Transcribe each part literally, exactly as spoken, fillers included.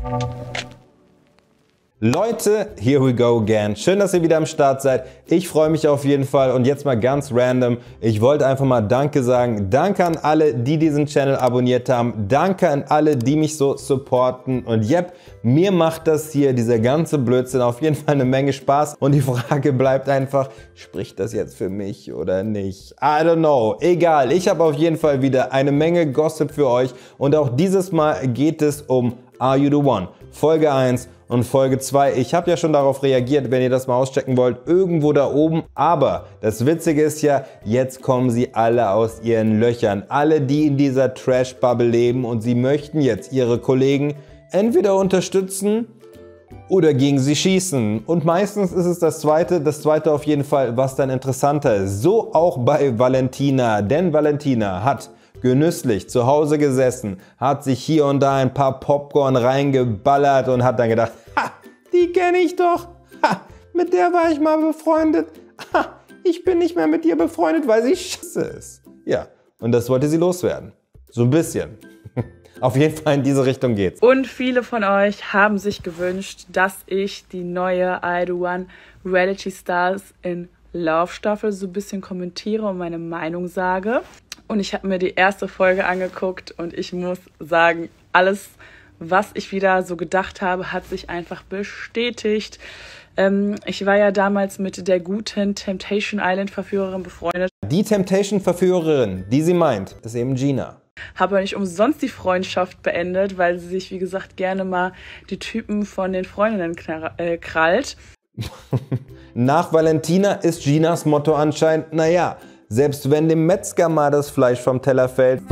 Leute, here we go again. Schön, dass ihr wieder am Start seid. Ich freue mich auf jeden Fall und jetzt mal ganz random. Ich wollte einfach mal Danke sagen. Danke an alle, die diesen Channel abonniert haben. Danke an alle, die mich so supporten. Und yep, mir macht das hier, dieser ganze Blödsinn, auf jeden Fall eine Menge Spaß. Und die Frage bleibt einfach, spricht das jetzt für mich oder nicht? I don't know. Egal, ich habe auf jeden Fall wieder eine Menge Gossip für euch. Und auch dieses Mal geht es um Are You The One? Folge eins und Folge zwei. Ich habe ja schon darauf reagiert, wenn ihr das mal auschecken wollt, irgendwo da oben. Aber das Witzige ist ja, jetzt kommen sie alle aus ihren Löchern. Alle, die in dieser Trash-Bubble leben und sie möchten jetzt ihre Kollegen entweder unterstützen oder gegen sie schießen. Und meistens ist es das Zweite, das Zweite auf jeden Fall, was dann interessanter ist. So auch bei Valentina, denn Valentina hat genüsslich zu Hause gesessen, hat sich hier und da ein paar Popcorn reingeballert und hat dann gedacht, ha, die kenne ich doch, ha, mit der war ich mal befreundet, ha, ich bin nicht mehr mit ihr befreundet, weil sie scheiße ist. Ja, und das wollte sie loswerden. So ein bisschen. Auf jeden Fall in diese Richtung geht's. Und viele von euch haben sich gewünscht, dass ich die neue I Do One Reality Stars in Love Staffel so ein bisschen kommentiere und meine Meinung sage. Und ich habe mir die erste Folge angeguckt und ich muss sagen, alles, was ich wieder so gedacht habe, hat sich einfach bestätigt. Ähm, ich war ja damals mit der guten Temptation Island Verführerin befreundet. Die Temptation Verführerin, die sie meint, ist eben Gina. Habe nicht umsonst die Freundschaft beendet, weil sie sich, wie gesagt, gerne mal die Typen von den Freundinnen krallt. Nach Valentina ist Ginas Motto anscheinend, naja, selbst wenn dem Metzger mal das Fleisch vom Teller fällt,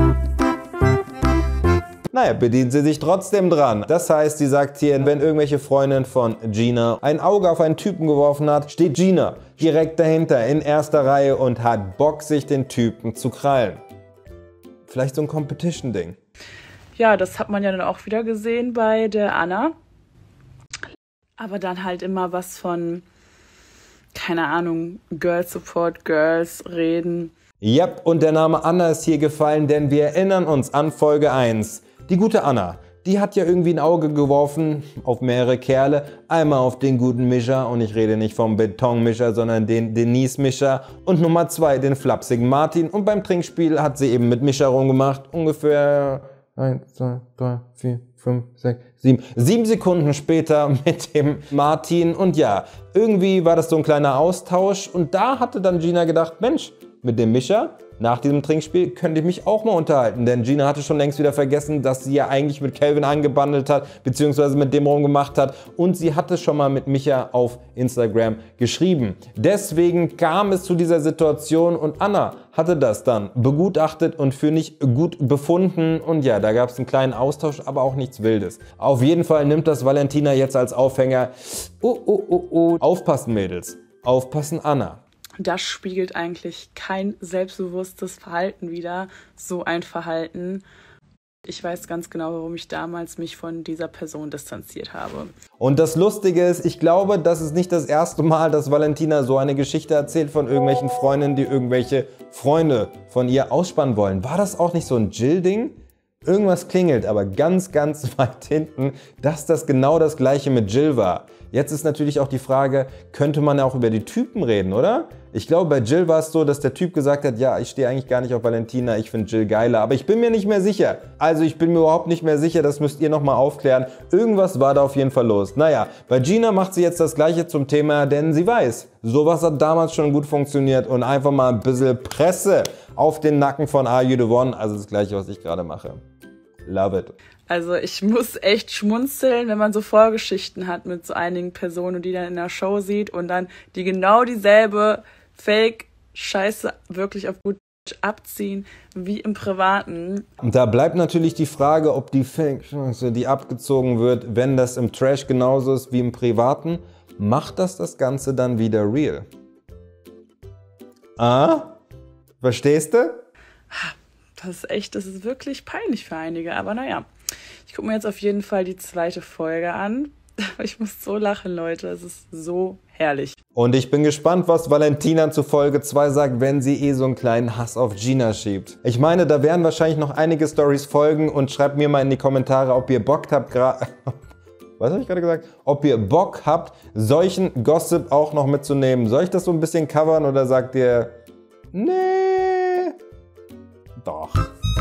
naja, bedient sie sich trotzdem dran. Das heißt, sie sagt hier, wenn irgendwelche Freundin von Gina ein Auge auf einen Typen geworfen hat, steht Gina direkt dahinter in erster Reihe und hat Bock, sich den Typen zu krallen. Vielleicht so ein Competition-Ding. Ja, das hat man ja dann auch wieder gesehen bei der Anna. Aber dann halt immer was von, keine Ahnung, Girls Support Girls reden. Yep, und der Name Anna ist hier gefallen, denn wir erinnern uns an Folge eins. Die gute Anna, die hat ja irgendwie ein Auge geworfen auf mehrere Kerle. Einmal auf den guten Mischer, und ich rede nicht vom Betonmischer, sondern den Denise-Mischer. Und Nummer zwei, den flapsigen Martin. Und beim Trinkspiel hat sie eben mit Mischer rumgemacht. Ungefähr eins, zwei, drei, vier, fünf, sechs, sieben. Sieben Sekunden später mit dem Martin. Und ja, irgendwie war das so ein kleiner Austausch. Und da hatte dann Gina gedacht, Mensch, mit dem Mischer, nach diesem Trinkspiel könnte ich mich auch mal unterhalten. Denn Gina hatte schon längst wieder vergessen, dass sie ja eigentlich mit Calvin angebandelt hat, beziehungsweise mit dem rumgemacht hat. Und sie hatte schon mal mit Micha auf Instagram geschrieben. Deswegen kam es zu dieser Situation und Anna hatte das dann begutachtet und für nicht gut befunden. Und ja, da gab es einen kleinen Austausch, aber auch nichts Wildes. Auf jeden Fall nimmt das Valentina jetzt als Aufhänger. Oh, oh, oh, oh. Aufpassen, Mädels. Aufpassen, Anna. Das spiegelt eigentlich kein selbstbewusstes Verhalten wider, so ein Verhalten. Ich weiß ganz genau, warum ich damals mich von dieser Person distanziert habe. Und das Lustige ist, ich glaube, das ist nicht das erste Mal, dass Valentina so eine Geschichte erzählt von irgendwelchen Freundinnen, die irgendwelche Freunde von ihr ausspannen wollen. War das auch nicht so ein Jill-Ding? Irgendwas klingelt, aber ganz, ganz weit hinten, dass das genau das Gleiche mit Jill war. Jetzt ist natürlich auch die Frage, könnte man auch über die Typen reden, oder? Ich glaube, bei Jill war es so, dass der Typ gesagt hat, ja, ich stehe eigentlich gar nicht auf Valentina, ich finde Jill geiler, aber ich bin mir nicht mehr sicher. Also ich bin mir überhaupt nicht mehr sicher, das müsst ihr nochmal aufklären. Irgendwas war da auf jeden Fall los. Naja, bei Gina macht sie jetzt das Gleiche zum Thema, denn sie weiß, sowas hat damals schon gut funktioniert und einfach mal ein bisschen Presse auf den Nacken von Are You The One, also das Gleiche, was ich gerade mache. Love it. Also ich muss echt schmunzeln, wenn man so Vorgeschichten hat mit so einigen Personen und die dann in der Show sieht und dann die genau dieselbe Fake-Scheiße wirklich auf gut abziehen wie im Privaten. Und da bleibt natürlich die Frage, ob die Fake-Scheiße, die abgezogen wird, wenn das im Trash genauso ist wie im Privaten, macht das das Ganze dann wieder real? Ah? Verstehst du? Das ist echt, das ist wirklich peinlich für einige, aber naja. Ich gucke mir jetzt auf jeden Fall die zweite Folge an. Ich muss so lachen, Leute. Es ist so herrlich. Und ich bin gespannt, was Valentina zu Folge zwei sagt, wenn sie eh so einen kleinen Hass auf Gina schiebt. Ich meine, da werden wahrscheinlich noch einige Storys folgen und schreibt mir mal in die Kommentare, ob ihr Bock habt, was habe ich gerade gesagt? Ob ihr Bock habt, solchen Gossip auch noch mitzunehmen. Soll ich das so ein bisschen covern oder sagt ihr, nee, doch.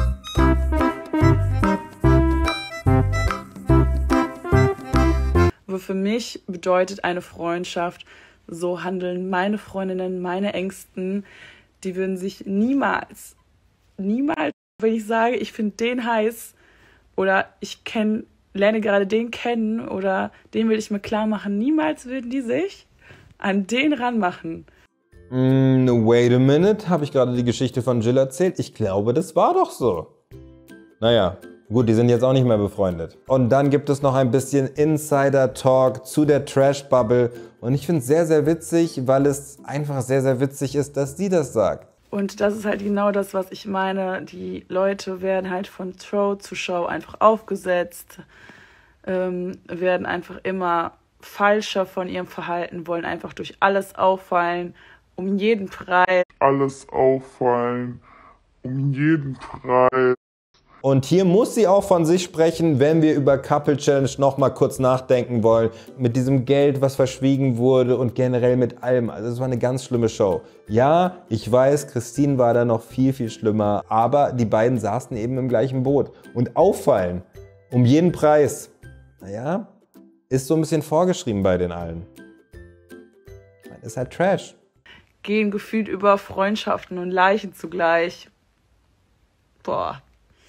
Für mich bedeutet eine Freundschaft, so handeln meine Freundinnen, meine Ängsten, die würden sich niemals, niemals, wenn ich sage, ich finde den heiß oder ich kenn, lerne gerade den kennen oder den will ich mir klar machen, niemals würden die sich an den ranmachen. Mm, wait a minute, habe ich gerade die Geschichte von Jill erzählt? Ich glaube, das war doch so. Naja. Gut, die sind jetzt auch nicht mehr befreundet. Und dann gibt es noch ein bisschen Insider-Talk zu der Trash-Bubble. Und ich finde es sehr, sehr witzig, weil es einfach sehr, sehr witzig ist, dass sie das sagt. Und das ist halt genau das, was ich meine. Die Leute werden halt von Show zu Show einfach aufgesetzt, ähm, werden einfach immer falscher von ihrem Verhalten, wollen einfach durch alles auffallen, um jeden Preis. Alles auffallen, um jeden Preis. Und hier muss sie auch von sich sprechen, wenn wir über Couple Challenge noch mal kurz nachdenken wollen. Mit diesem Geld, was verschwiegen wurde und generell mit allem. Also es war eine ganz schlimme Show. Ja, ich weiß, Christine war da noch viel, viel schlimmer. Aber die beiden saßen eben im gleichen Boot. Und auffallen, um jeden Preis, naja, ist so ein bisschen vorgeschrieben bei den allen. Ich meine, ist halt Trash. Gehen gefühlt über Freundschaften und Leichen zugleich. Boah.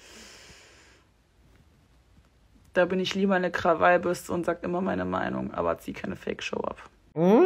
Da bin ich lieber eine Krawallbürste und sag immer meine Meinung, aber zieh keine Fake-Show ab. Mmh,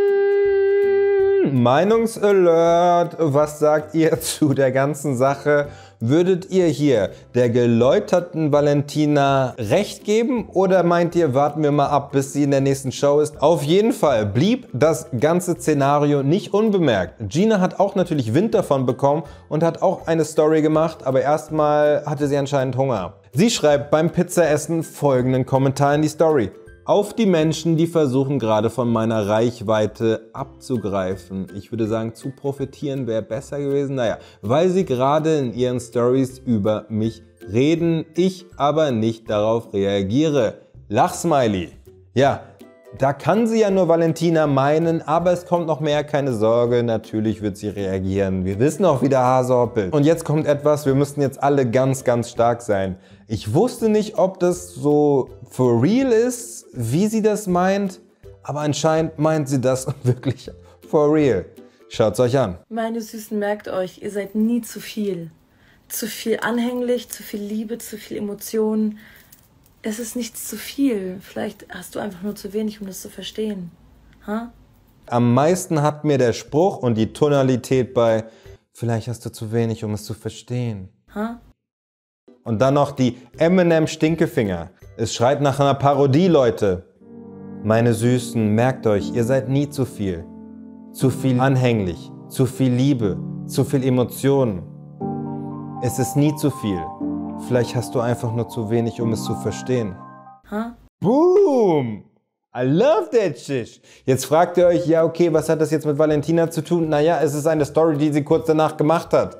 Meinungsalert, was sagt ihr zu der ganzen Sache? Würdet ihr hier der geläuterten Valentina recht geben oder meint ihr, warten wir mal ab, bis sie in der nächsten Show ist? Auf jeden Fall blieb das ganze Szenario nicht unbemerkt. Gina hat auch natürlich Wind davon bekommen und hat auch eine Story gemacht, aber erstmal hatte sie anscheinend Hunger. Sie schreibt beim Pizzaessen folgenden Kommentar in die Story. Auf die Menschen, die versuchen gerade von meiner Reichweite abzugreifen. Ich würde sagen, zu profitieren wäre besser gewesen. Naja, weil sie gerade in ihren Stories über mich reden, ich aber nicht darauf reagiere. Lachsmiley. Ja, da kann sie ja nur Valentina meinen, aber es kommt noch mehr, keine Sorge, natürlich wird sie reagieren. Wir wissen auch, wie der Hase hoppelt. Und jetzt kommt etwas, wir müssen jetzt alle ganz, ganz stark sein. Ich wusste nicht, ob das so for real ist, wie sie das meint, aber anscheinend meint sie das wirklich for real. Schaut's euch an. Meine Süßen, merkt euch, ihr seid nie zu viel. Zu viel anhänglich, zu viel Liebe, zu viel Emotionen. Es ist nichts zu viel. Vielleicht hast du einfach nur zu wenig, um das zu verstehen. Ha? Am meisten hat mir der Spruch und die Tonalität bei vielleicht hast du zu wenig, um es zu verstehen. Ha? Und dann noch die Eminem Stinkefinger. Es schreit nach einer Parodie, Leute. Meine Süßen, merkt euch, ihr seid nie zu viel. Zu viel anhänglich, zu viel Liebe, zu viel Emotionen. Es ist nie zu viel. Vielleicht hast du einfach nur zu wenig, um es zu verstehen. Ha? Boom! I love that shit. Jetzt fragt ihr euch, ja okay, was hat das jetzt mit Valentina zu tun? Naja, es ist eine Story, die sie kurz danach gemacht hat.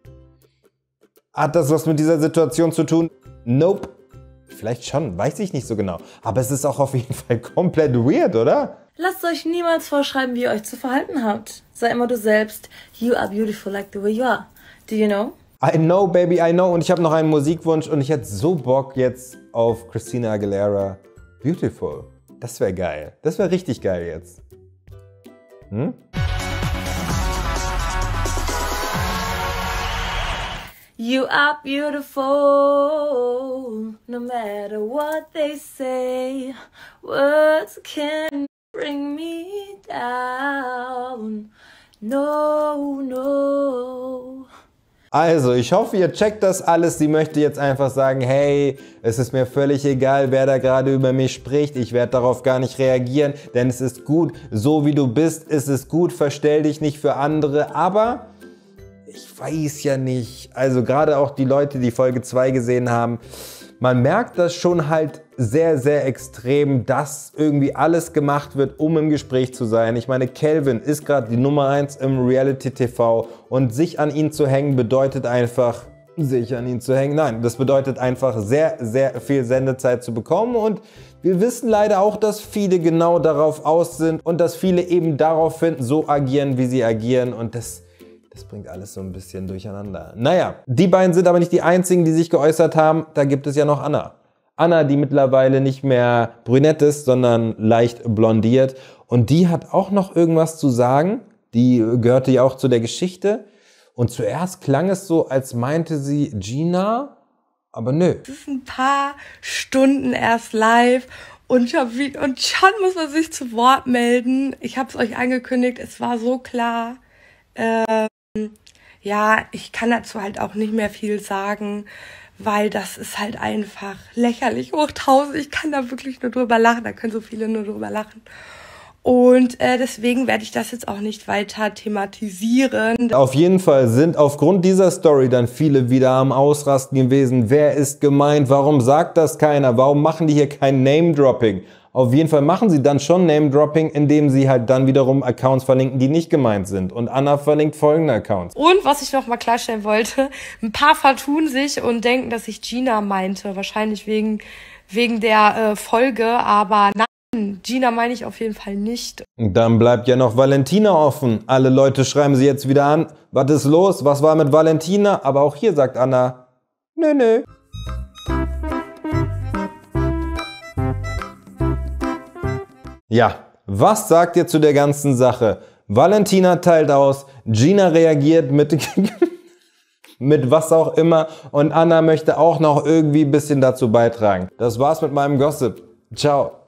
Hat das was mit dieser Situation zu tun? Nope. Vielleicht schon, weiß ich nicht so genau. Aber es ist auch auf jeden Fall komplett weird, oder? Lasst euch niemals vorschreiben, wie ihr euch zu verhalten habt. Sei immer du selbst. You are beautiful like the way you are. Do you know? I know, baby, I know. Und ich habe noch einen Musikwunsch und ich hätte so Bock jetzt auf Christina Aguilera. Beautiful. Das wäre geil. Das wäre richtig geil jetzt. Hm? You are beautiful, no matter what they say. Words can bring me down. No, no. Also, ich hoffe, ihr checkt das alles. Sie möchte jetzt einfach sagen, hey, es ist mir völlig egal, wer da gerade über mich spricht. Ich werde darauf gar nicht reagieren, denn es ist gut, so wie du bist, ist es gut. Verstell dich nicht für andere, aber ich weiß ja nicht. Also gerade auch die Leute, die Folge zwei gesehen haben, man merkt das schon halt sehr, sehr extrem, dass irgendwie alles gemacht wird, um im Gespräch zu sein. Ich meine, Calvin ist gerade die Nummer eins im Reality-T V und sich an ihn zu hängen bedeutet einfach, sich an ihn zu hängen. Nein, das bedeutet einfach sehr, sehr viel Sendezeit zu bekommen und Wir wissen leider auch, dass viele genau darauf aus sind und dass viele eben daraufhin so agieren, wie sie agieren und das, das bringt alles so ein bisschen durcheinander. Naja, die beiden sind aber nicht die einzigen, die sich geäußert haben. Da gibt es ja noch Anna. Anna, die mittlerweile nicht mehr brünett ist, sondern leicht blondiert. Und die hat auch noch irgendwas zu sagen. Die gehörte ja auch zu der Geschichte. Und zuerst klang es so, als meinte sie Gina, aber nö. Es ist ein paar Stunden erst live und schon, und schon muss man sich zu Wort melden. Ich habe es euch angekündigt, es war so klar. Ähm, ja, ich kann dazu halt auch nicht mehr viel sagen, weil das ist halt einfach lächerlich hoch tausend. Ich kann da wirklich nur drüber lachen, da können so viele nur drüber lachen. Und äh, deswegen werde ich das jetzt auch nicht weiter thematisieren. Auf jeden Fall sind aufgrund dieser Story dann viele wieder am Ausrasten gewesen. Wer ist gemeint? Warum sagt das keiner? Warum machen die hier kein Name-Dropping? Auf jeden Fall machen sie dann schon Name-Dropping, indem sie halt dann wiederum Accounts verlinken, die nicht gemeint sind. Und Anna verlinkt folgende Accounts. Und was ich noch mal klarstellen wollte, ein paar vertun sich und denken, dass ich Gina meinte. Wahrscheinlich wegen, wegen der äh, Folge, aber nein. Gina meine ich auf jeden Fall nicht. Dann bleibt ja noch Valentina offen. Alle Leute schreiben sie jetzt wieder an. Was ist los? Was war mit Valentina? Aber auch hier sagt Anna, nö, nö. Ja, was sagt ihr zu der ganzen Sache? Valentina teilt aus, Gina reagiert mit, mit was auch immer und Anna möchte auch noch irgendwie ein bisschen dazu beitragen. Das war's mit meinem Gossip. Ciao.